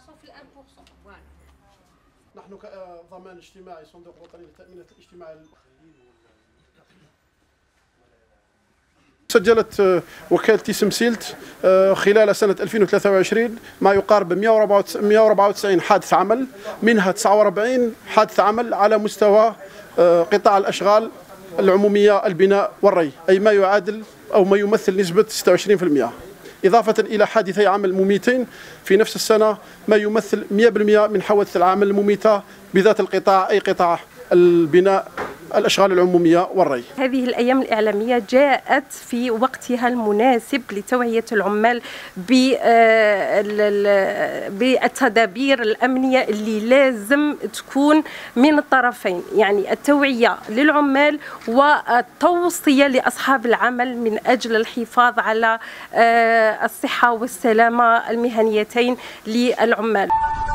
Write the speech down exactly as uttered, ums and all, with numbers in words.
في الألف بالمئة. نحن كضمان اجتماعي صندوق وطني للتأمينات الاجتماعية سجلت وكالة تيسم سيلت خلال سنة ألفين وثلاثة وعشرين ما يقارب ب مئة وأربعة وتسعين حادث عمل، منها تسعة وأربعين حادث عمل على مستوى قطاع الأشغال العمومية البناء والري، أي ما يعادل أو ما يمثل نسبة ستة وعشرين بالمئة، إضافة إلى حادثي عمل مميتين في نفس السنة، ما يمثل مئة بالمئة من حوادث العمل المميتة بذات القطاع، أي قطاع البناء الأشغال العمومية والري. هذه الأيام الإعلامية جاءت في وقتها المناسب لتوعية العمال بالتدابير الأمنية اللي لازم تكون من الطرفين، يعني التوعية للعمال والتوصية لأصحاب العمل من أجل الحفاظ على الصحة والسلامة المهنيتين للعمال.